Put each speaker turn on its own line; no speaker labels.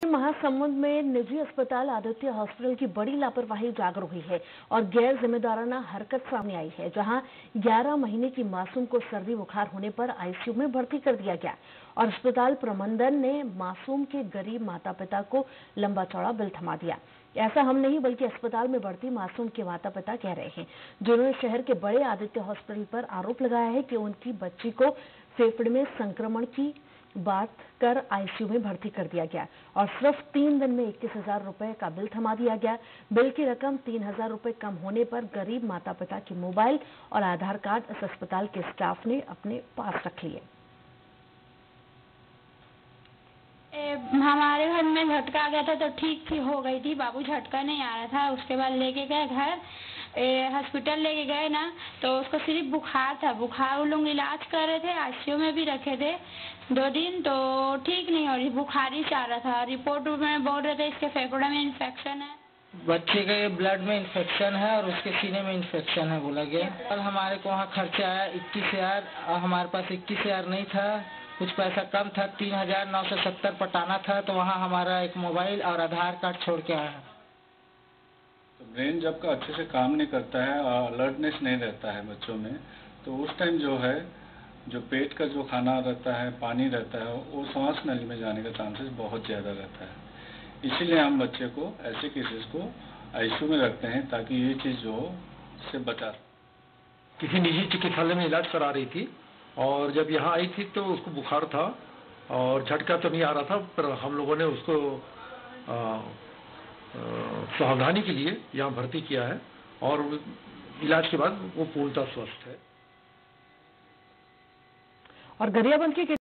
महासमुंद में निजी अस्पताल आदित्य हॉस्पिटल की बड़ी लापरवाही उजागर हुई है और गैर जिम्मेदाराना हरकत सामने आई है, जहां 11 महीने की मासूम को सर्दी बुखार होने पर आईसीयू में भर्ती कर दिया गया और अस्पताल प्रबंधन ने मासूम के गरीब माता पिता को लंबा चौड़ा बिल थमा दिया। ऐसा हम नहीं बल्कि अस्पताल में भर्ती मासूम के माता पिता कह रहे हैं, जिन्होंने शहर के बड़े आदित्य हॉस्पिटल पर आरोप लगाया है कि उनकी बच्ची को फेफड़े में संक्रमण की बात कर आईसीयू में भर्ती कर दिया गया और सिर्फ 3 दिन में 21,000 रुपए का बिल थमा दिया गया। बिल की रकम 3,000 रुपए कम होने पर गरीब माता पिता के मोबाइल और आधार कार्ड इस अस्पताल के स्टाफ ने अपने पास रख लिए।
हमारे घर में झटका आ गया था तो ठीक हो गई थी। बाबू झटका नहीं आ रहा था, उसके बाद लेके गए घर, हॉस्पिटल लेके गए ना तो उसको सिर्फ बुखार था। बुखार वो लोग इलाज कर रहे थे, आईसीयू में भी रखे थे 2 दिन, तो ठीक नहीं हो रही, बुखार ही चाह रहा था। रिपोर्ट में बोल रहे थे इसके फेफड़े में इन्फेक्शन है,
बच्चे के ब्लड में इन्फेक्शन है और उसके सीने में इन्फेक्शन है बोला गया। कल हमारे को वहाँ खर्चा आया 21,000, हमारे पास 21,000 नहीं था, कुछ पैसा कम था, 3,970 पटाना था, तो वहाँ हमारा एक मोबाइल और आधार कार्ड छोड़ के आया।
तो ब्रेन जब का अच्छे से काम नहीं करता है और अलर्टनेस नहीं रहता है बच्चों में, तो उस टाइम जो है जो पेट का जो खाना रहता है, पानी रहता है, वो सांस नली में जाने का चांसेस बहुत ज़्यादा रहता है। इसीलिए हम बच्चे को ऐसे केसेस को आईसीयू में रखते हैं ताकि ये चीज़ जो हो से बचा।
किसी निजी चिकित्सालय में इलाज करा रही थी और जब यहाँ आई थी तो उसको बुखार था और झटका तो नहीं आ रहा था, पर हम लोगों ने उसको सावधानी के लिए यहाँ भर्ती किया है और इलाज के बाद वो पूर्णतः स्वस्थ है।
और गरियाबंद के